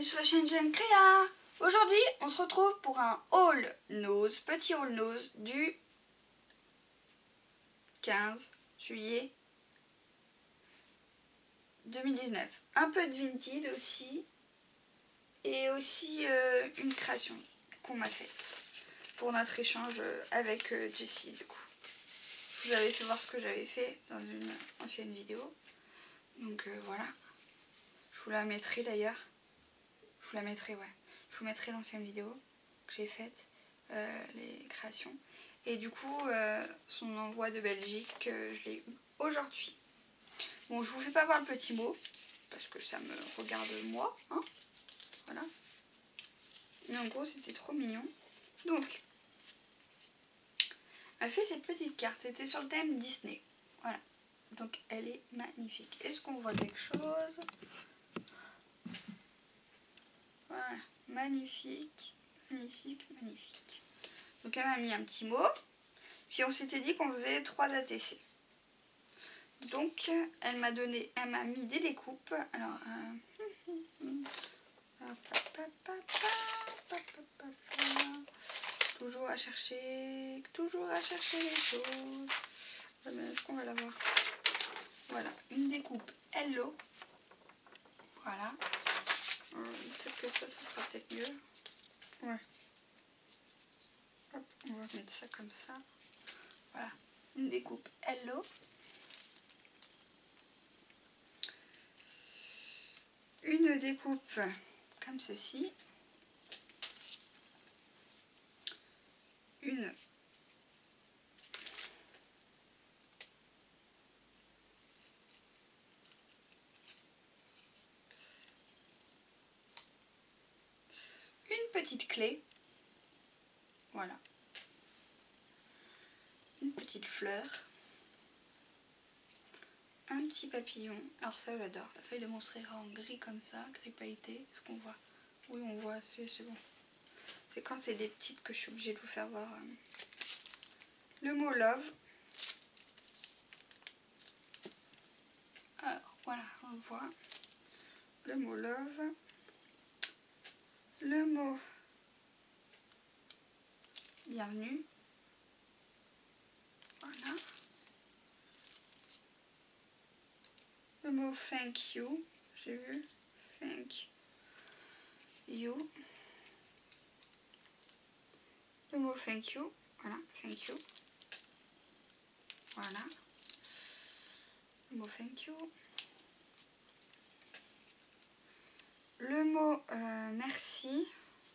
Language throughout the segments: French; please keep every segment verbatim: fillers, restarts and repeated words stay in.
sur la chaîne Jeanne Créa. Aujourd'hui, on se retrouve pour un haul nose, petit haul nose du quinze juillet deux mille dix-neuf. Un peu de Vinted aussi, et aussi euh, une création qu'on m'a faite pour notre échange avec euh, Jessie du coup. Je vous avais fait voir ce que j'avais fait dans une ancienne vidéo. Donc euh, voilà. Je vous la mettrai d'ailleurs. Je vous la mettrai, ouais. Je vous mettrai l'ancienne vidéo que j'ai faite, euh, les créations. Et du coup, euh, son envoi de Belgique, euh, je l'ai eu aujourd'hui. Bon, je vous fais pas voir le petit mot, parce que ça me regarde moi, hein. Voilà. Mais en gros, c'était trop mignon. Donc, elle a fait cette petite carte. C'était sur le thème Disney. Voilà. Donc, elle est magnifique. Est-ce qu'on voit quelque chose ? Voilà. Magnifique, magnifique, magnifique. Donc, elle m'a mis un petit mot. Puis, on s'était dit qu'on faisait trois A T C. Donc, elle m'a donné, elle m'a mis des découpes. Alors, euh, toujours à chercher, toujours à chercher les choses. Est-ce qu'on va la voir? Voilà, une découpe Hello. Voilà. Peut-être que ça, ça sera peut-être mieux. Ouais. Hop, on va mettre ça comme ça. Voilà, une découpe Hello. Une découpe comme ceci. Une une petite clé. Voilà. Une petite fleur. Un petit papillon. Alors ça, j'adore. La feuille de monstera en gris comme ça, gris pailleté. Est-ce qu'on voit? Oui, on voit, c'est bon. C'est quand c'est des petites que je suis obligée de vous faire voir euh, le mot love. Alors voilà, on voit le mot love, le mot bienvenue. Voilà. Le mot thank you, j'ai vu, thank you. Le mot thank you, voilà, thank you. Voilà. Le mot thank you. Le mot euh, merci.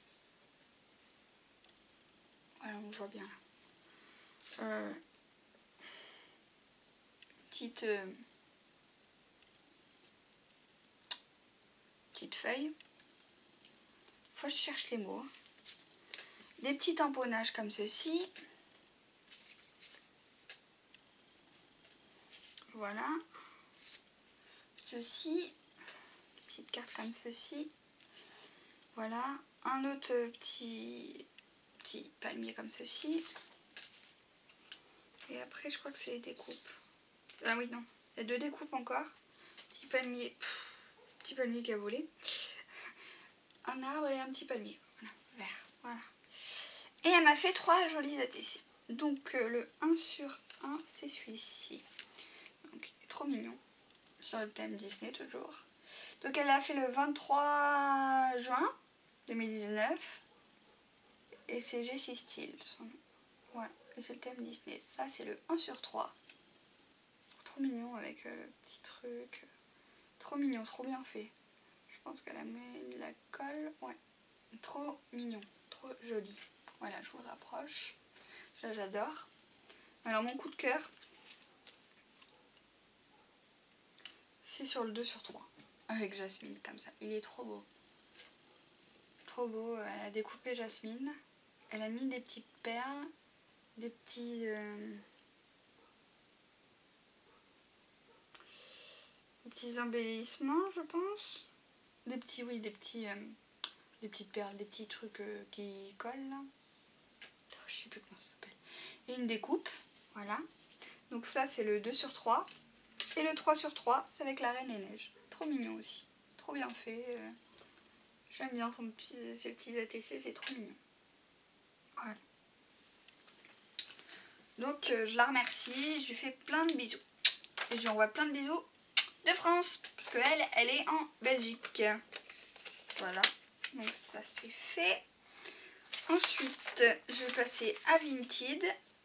Voilà, on voit bien là. Euh, petite, euh, petite feuille. Faut que je cherche les mots. Des petits tamponnages comme ceci. Voilà. Ceci. Petite carte comme ceci. Voilà. Un autre petit, petit palmier comme ceci. Et après, je crois que c'est les découpes. Ah oui, non. Il y a deux découpes encore. Petit palmier. Pff, petit palmier qui a volé. Un arbre et un petit palmier. Voilà. Vert. Voilà. Et elle m'a fait trois jolis A T C. Donc euh, le un sur un, c'est celui-ci. Donc il est trop mignon. Sur le thème Disney toujours. Donc elle a fait le vingt-trois juin deux mille dix-neuf. Et c'est Jessie Steele son nom. Voilà. Et c'est le thème Disney. Ça c'est le un sur trois. Trop mignon avec euh, le petit truc. Trop mignon, trop bien fait. Je pense qu'elle a mis de la colle. Ouais. Trop mignon. Trop joli. Voilà, je vous le rapproche. Là, j'adore. Alors, mon coup de cœur, c'est sur le deux sur trois. Avec Jasmine, comme ça. Il est trop beau. Trop beau. Elle a découpé Jasmine. Elle a mis des petites perles. Des petits... Euh, des petits embellissements, je pense. Des petits, oui, des petits... Euh, des petites perles, des petits trucs euh, qui collent, là. Je sais plus comment ça s'appelle. Et une découpe, voilà. Donc ça c'est le deux sur trois. Et le trois sur trois, c'est avec la Reine des Neiges. Trop mignon aussi. Trop bien fait. J'aime bien son petit, ses petits A T C, c'est trop mignon. Voilà. Donc euh, je la remercie, je lui fais plein de bisous. Et je lui envoie plein de bisous de France, parce qu'elle, elle est en Belgique. Voilà, donc ça c'est fait. Ensuite, je vais passer à Vinted.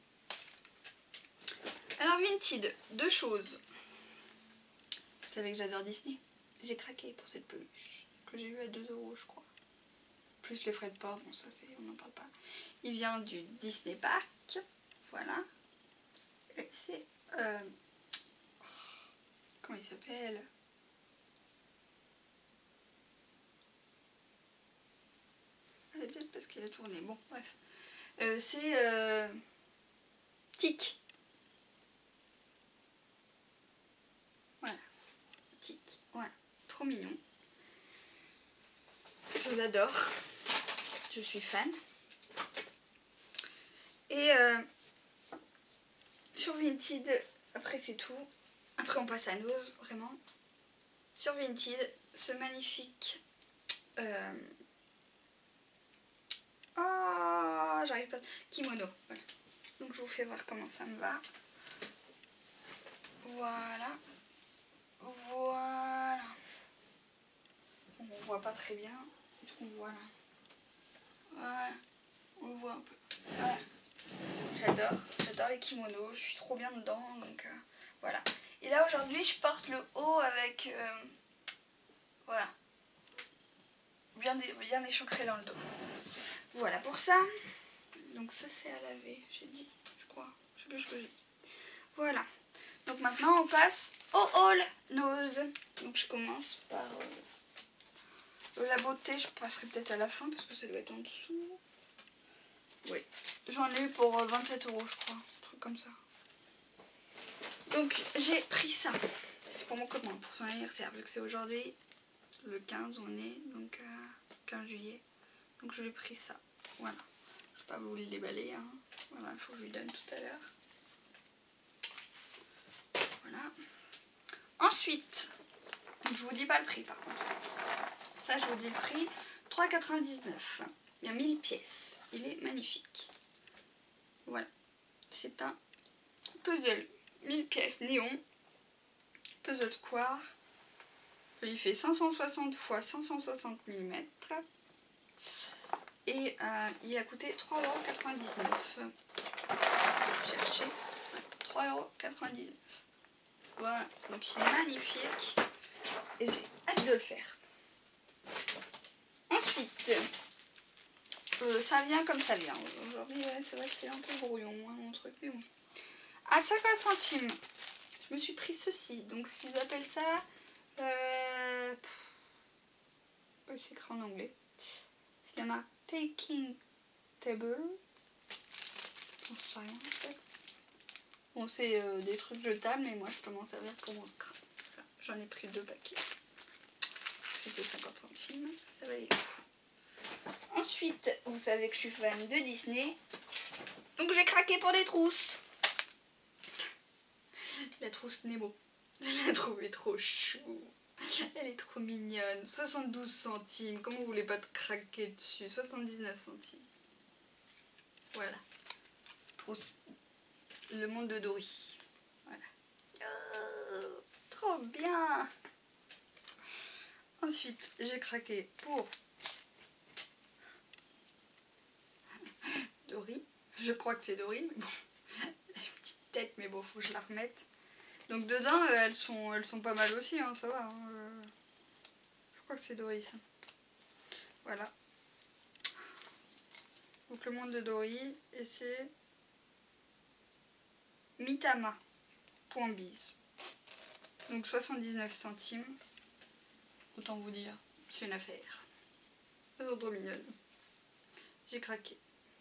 Alors Vinted, deux choses. Vous savez que j'adore Disney. J'ai craqué pour cette peluche, que j'ai eu à deux euros je crois. Plus les frais de port, bon ça c'est, on n'en parle pas. Il vient du Disney Park, voilà. Et c'est... Euh, comment il s'appelle? C'est peut-être parce qu'il a tourné, bon bref. Euh, c'est euh, Tic. Voilà, Tic, voilà, trop mignon. Je l'adore, je suis fan. Et euh, sur Vinted, après c'est tout. Après on passe à Nose, vraiment. Sur Vinted, ce magnifique... Euh, oh, j'arrive pas... Kimono, voilà. Donc je vous fais voir comment ça me va. Voilà. Voilà. On ne voit pas très bien. Est-ce qu'on voit là? Voilà. On le voit un peu. Voilà. J'adore. J'adore les kimonos. Je suis trop bien dedans. Donc euh, voilà. Et là aujourd'hui je porte le haut avec... Euh, voilà. Bien, bien échancré dans le dos. Voilà pour ça. Donc ça c'est à laver. J'ai dit, je crois. Je sais plus ce que j'ai dit. Voilà. Donc maintenant on passe au haul nose. Donc je commence par euh, la beauté, je passerai peut-être à la fin parce que ça doit être en dessous. Oui, j'en ai eu pour vingt-sept euros je crois, un truc comme ça. Donc j'ai pris ça. C'est pour mon copain, pour son anniversaire, vu que c'est aujourd'hui, le quinze on est, donc euh, quinze juillet. Donc je lui ai pris ça. Voilà. Je ne vais pas vous le déballer. Hein. Voilà, il faut que je lui donne tout à l'heure. Voilà. Ensuite, je vous dis pas le prix par contre. Ça je vous dis le prix, trois euros quatre-vingt-dix-neuf. Il y a mille pièces. Il est magnifique. Voilà. C'est un puzzle. mille pièces néon. Puzzle square. Il fait cinq cent soixante par cinq cent soixante millimètres. Et euh, il a coûté trois euros quatre-vingt-dix-neuf. Cherchez. trois euros quatre-vingt-dix-neuf. Voilà, donc il est magnifique et j'ai hâte de le faire. Ensuite, euh, ça vient comme ça vient. Aujourd'hui, ouais, c'est vrai que c'est un peu brouillon, hein, mon truc, mais bon. À cinquante centimes, je me suis pris ceci. Donc, s'ils appellent ça... Euh, c'est écrit en anglais. C'est la marque Taking Table. On sait rien, en fait. Bon, c'est euh, des trucs jetables, mais moi je peux m'en servir pour mon scrap. Enfin, j'en ai pris deux paquets. C'était cinquante centimes, ça valait le coup. Ensuite, vous savez que je suis fan de Disney. Donc j'ai craqué pour des trousses. La trousse Nemo. Je l'ai trouvée trop chou. Elle est trop mignonne. soixante-douze centimes. Comment vous voulez pas te craquer dessus? soixante-dix-neuf centimes. Voilà. Trousse. Le monde de Dory. Voilà. Oh, trop bien. Ensuite, j'ai craqué pour Dory. Je crois que c'est Dory, mais bon. Elle a une petite tête, mais bon, faut que je la remette. Donc dedans, euh, elles sont, elles sont pas mal aussi, hein, ça va. Hein, euh, je crois que c'est Dory, ça. Voilà. Donc le monde de Dory, et c'est Mitama. Point bise. Donc soixante-dix-neuf centimes. Autant vous dire, c'est une affaire. Elles sont trop mignonnes. J'ai craqué.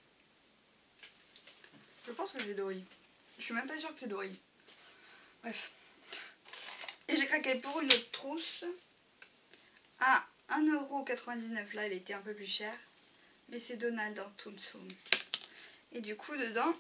Je pense que c'est Dory. Je suis même pas sûre que c'est Dory. Bref. Et j'ai craqué pour une autre trousse à un euro quatre-vingt-dix-neuf. Là, elle était un peu plus chère. Mais c'est Donald en Tsum Tsum. Et du coup, dedans,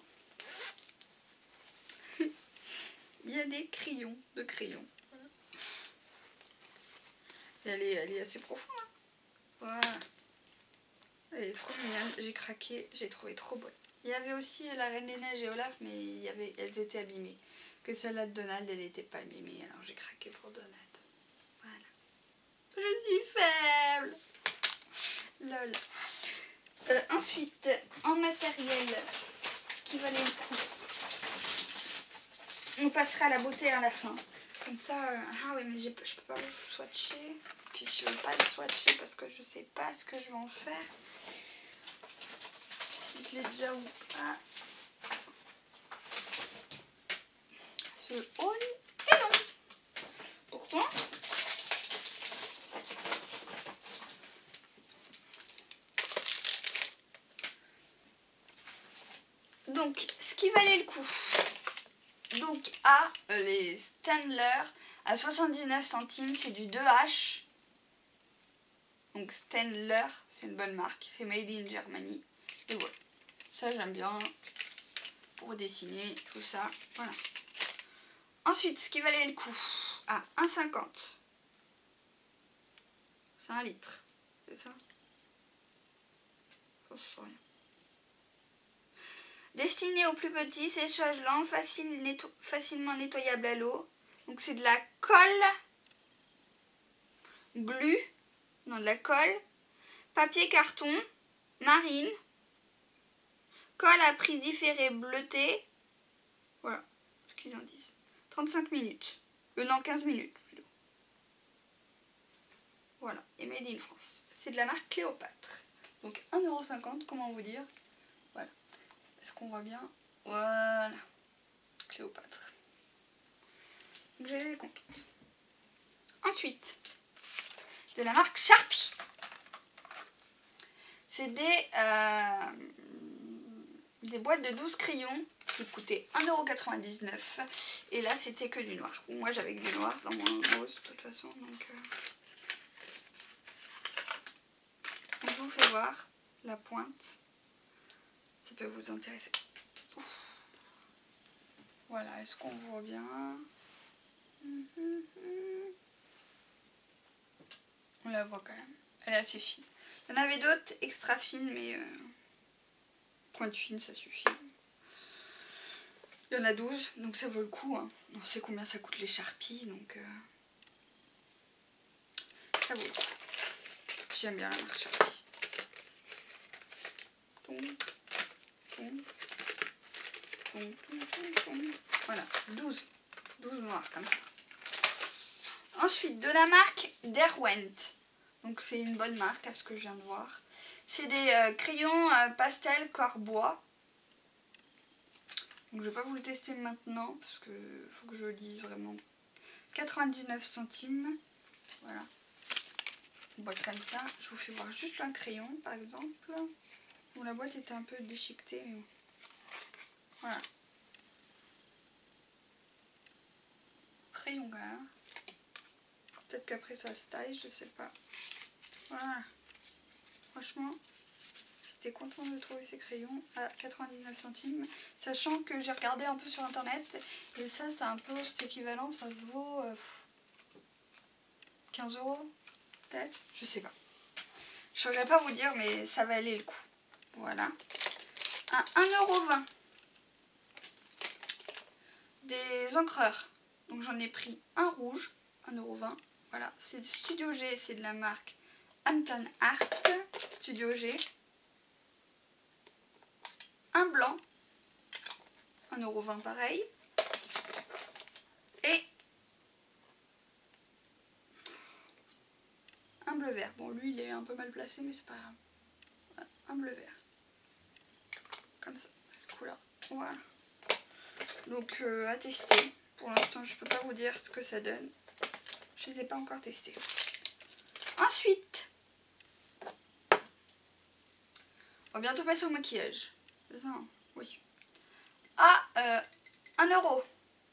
il y a des crayons. De crayons. Voilà. Et elle est, elle est assez profonde. Hein. Voilà. Elle est trop mignonne, j'ai craqué, j'ai trouvé trop bonne. Il y avait aussi la Reine des Neiges et Olaf, mais il y avait, elles étaient abîmées. Que celle-là de Donald, elle n'était pas abîmée, alors j'ai craqué pour Donald. Voilà. Je suis faible. Lol. Euh, ensuite, en matériel, ce qui valait le coup. On passera à la beauté à la fin. Comme ça, euh, ah oui, mais je peux pas le swatcher. Puis je veux pas le swatcher parce que je sais pas ce que je vais en faire. Si je l'ai déjà ou pas. Ce haul est long. Pourtant, donc, ce qui valait le coup. Donc, à euh, les Staedtler à soixante-dix-neuf centimes, c'est du deux H. Donc, Staedtler, c'est une bonne marque. C'est made in Germany. Et voilà. Ça, j'aime bien. Pour dessiner, tout ça. Voilà. Ensuite, ce qui valait le coup. À un cinquante. C'est un litre. C'est ça? Je sais rien. Destiné aux plus petits, séchage lent, facile, netto facilement nettoyable à l'eau. Donc c'est de la colle, glu, non de la colle, papier carton, marine, colle à prise différée bleutée. Voilà ce qu'ils en disent. trente-cinq minutes. Euh, non, quinze minutes plutôt. Voilà, et made in France. C'est de la marque Cléopâtre. Donc un euro cinquante, comment vous dire? Voilà. Est-ce qu'on voit bien? Voilà. Cléopâtre. Donc j'ai contente. Ensuite, de la marque Sharpie. C'est des, euh, des boîtes de douze crayons qui coûtaient un euro quatre-vingt-dix-neuf. Et là, c'était que du noir. Moi, j'avais que du noir dans mon rose, de toute façon. Donc, euh... donc, je vous fais voir la pointe. Ça peut vous intéresser. Ouf. Voilà, est-ce qu'on voit bien? On la voit quand même. Elle est assez fine. Il y en avait d'autres extra fines, mais euh, pointe fine, ça suffit. Il y en a douze, donc ça vaut le coup. Hein. On sait combien ça coûte les Sharpies, donc euh, ça vaut le coup. J'aime bien la marque Sharpie. Voilà, douze. douze noirs comme ça. Ensuite, de la marque Derwent. Donc c'est une bonne marque à ce que je viens de voir. C'est des euh, crayons euh, pastel corps bois. Donc je vais pas vous le tester maintenant parce que faut que je le dise vraiment. quatre-vingt-dix-neuf centimes. Voilà. Une boîte comme ça. Je vous fais voir juste un crayon par exemple. Bon, la boîte était un peu déchiquetée. Mais bon. Voilà. Crayon gars. Peut-être qu'après ça se taille, je sais pas. Voilà. Franchement, j'étais contente de trouver ces crayons à quatre-vingt-dix-neuf centimes. Sachant que j'ai regardé un peu sur internet. Et ça, c'est un peu cet équivalent. Ça se vaut euh, quinze euros. Peut-être. Je sais pas. Je ne saurais pas vous dire, mais ça valait le coup. Voilà. À un euro vingt. Des encreurs. Donc j'en ai pris un rouge. un euro vingt. Voilà. C'est du Studio G. C'est de la marque Hampton Art. Studio G. Un blanc. un euro vingt pareil. Et un bleu vert. Bon, lui, il est un peu mal placé, mais c'est pas grave. Voilà, un bleu vert. Comme ça, cette couleur. Voilà. Donc, euh, à tester. Pour l'instant, je peux pas vous dire ce que ça donne. Je les ai pas encore testés. Ensuite, on va bientôt passer au maquillage. C'est ça, hein? Oui. À euh, un euro.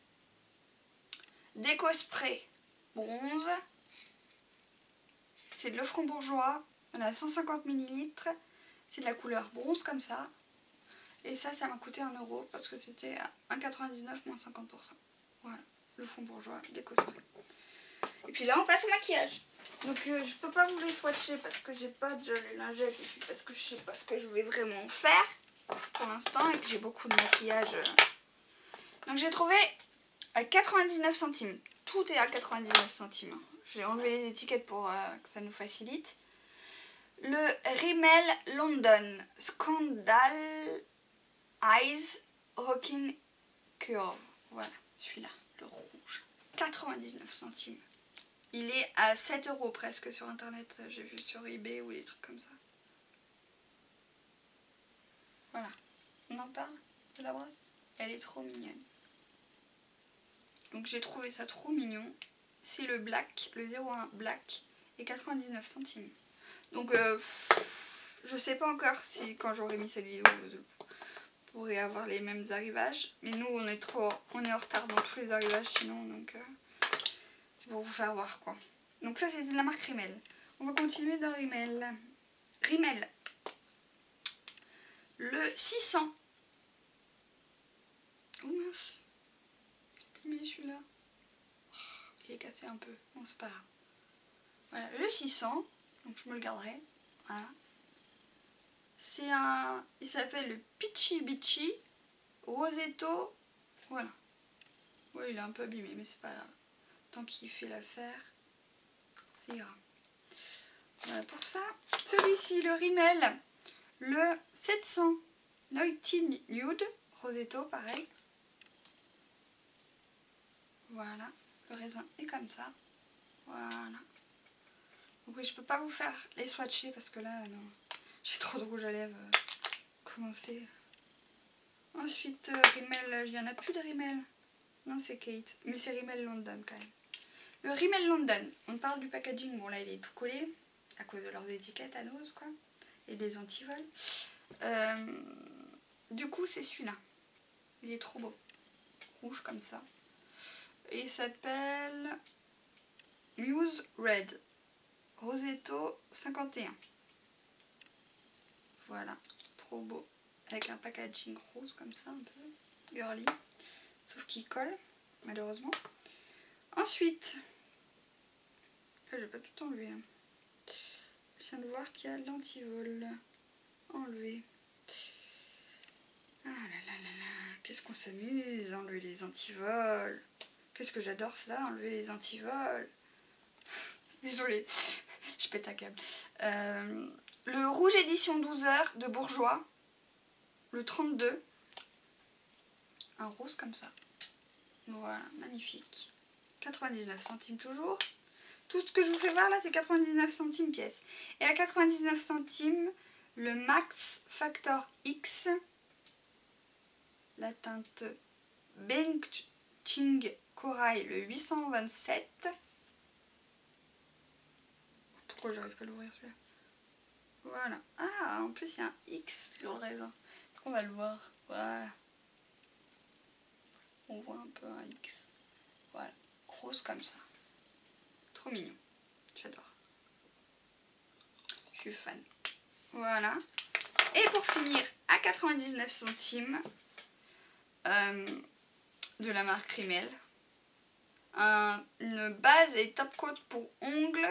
Déco Spray bronze. C'est de l'Offran Bourgeois. On a cent cinquante millilitres. C'est de la couleur bronze comme ça. Et ça, ça m'a coûté un euro parce que c'était à un euro quatre-vingt-dix-neuf moins cinquante pour cent. Voilà, l'Offran Bourgeois Déco Spray. Et puis là on passe au maquillage. Donc euh, je peux pas vous les swatcher parce que j'ai pas de gel et lingette et puis parce que je sais pas ce que je vais vraiment faire pour l'instant et que j'ai beaucoup de maquillage. Donc j'ai trouvé à quatre-vingt-dix-neuf centimes. Tout est à quatre-vingt-dix-neuf centimes. J'ai enlevé les étiquettes pour euh, que ça nous facilite. Le Rimmel London Scandal Eyes Rocking Curve. Voilà, celui-là, le rouge. quatre-vingt-dix-neuf centimes. Il est à sept euros presque sur internet. J'ai vu sur eBay ou des trucs comme ça. Voilà. On en parle de la brosse? Elle est trop mignonne. Donc j'ai trouvé ça trop mignon. C'est le black, le zéro un black et quatre-vingt-dix-neuf centimes. Donc euh, je sais pas encore si quand j'aurai mis cette vidéo vous pourrez avoir les mêmes arrivages. Mais nous on est trop on est en retard dans tous les arrivages sinon, donc euh, c'est pour vous faire voir quoi. Donc ça c'était de la marque Rimmel. On va continuer dans Rimmel. Rimmel. Le six cents. Oh mince. Mais celui-là. Il est cassé un peu. Bon c'est pas grave. Voilà, le six cents. Donc je me le garderai. Voilà. C'est un... Il s'appelle le Peachy Beachy Rosetto. Voilà. Ouais, il est un peu abîmé, mais c'est pas grave. Tant qu'il fait l'affaire, c'est grave. Voilà pour ça. Celui-ci, le Rimmel, le sept cents Naughty Nude Rosetto, pareil. Voilà. Le raisin est comme ça. Voilà. Donc oui, je peux pas vous faire les swatcher parce que là, non. J'ai trop de rouge à lèvres. Euh, commencer. Ensuite, euh, Rimmel, il n'y en a plus de Rimmel. Non, c'est Kate. Mais c'est Rimmel London quand même. Le Rimmel London, on parle du packaging. Bon, là, il est tout collé à cause de leurs étiquettes à nose, quoi. Et des antivols. Euh, du coup, c'est celui-là. Il est trop beau. Rouge comme ça. Et il s'appelle Muse Red. Rosetto cinquante et un. Voilà, trop beau. Avec un packaging rose comme ça, un peu girly. Sauf qu'il colle, malheureusement. Ensuite, ah, je vais pas tout enlever. Hein. Je viens de voir qu'il y a l'antivol enlevé. Ah là là là là, qu'est-ce qu'on s'amuse à enlever les antivols. Qu'est-ce que j'adore ça, enlever les antivols. Désolée, je pète un câble. Euh, le rouge édition douze heures de Bourjois, le trente-deux. Un rose comme ça. Voilà, magnifique. quatre-vingt-dix-neuf centimes toujours. Tout ce que je vous fais voir là, c'est quatre-vingt-dix-neuf centimes pièce. Et à quatre-vingt-dix-neuf centimes, le Max Factor X. La teinte Benching Corail, le huit cent vingt-sept. Pourquoi j'arrive pas à l'ouvrir celui-là? Voilà. Ah, en plus il y a un X sur le raisin. Est-ce qu'on va le voir? Voilà. On voit un peu un X. Voilà. Rose comme ça. Trop mignon. J'adore. Je suis fan. Voilà. Et pour finir, à quatre-vingt-dix-neuf centimes, euh, de la marque Rimmel, un, une base et top coat pour ongles.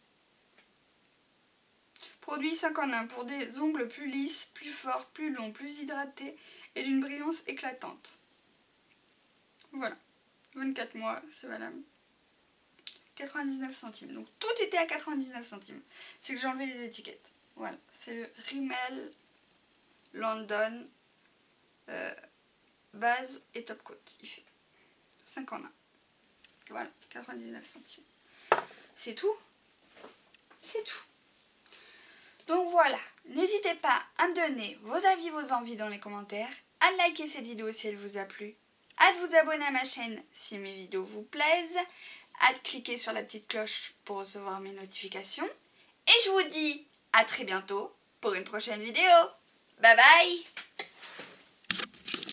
Produit cinq en un pour des ongles plus lisses, plus forts, plus longs, plus hydratés et d'une brillance éclatante. Voilà. vingt-quatre mois, c'est valable. quatre-vingt-dix-neuf centimes. Donc tout était à quatre-vingt-dix-neuf centimes. C'est que j'ai enlevé les étiquettes. Voilà. C'est le Rimmel London euh, base et top coat. Il fait cinq en un. Voilà. quatre-vingt-dix-neuf centimes. C'est tout. C'est tout. Donc voilà, n'hésitez pas à me donner vos avis, vos envies dans les commentaires, à liker cette vidéo si elle vous a plu, à vous abonner à ma chaîne si mes vidéos vous plaisent, à cliquer sur la petite cloche pour recevoir mes notifications. Et je vous dis à très bientôt pour une prochaine vidéo. Bye bye!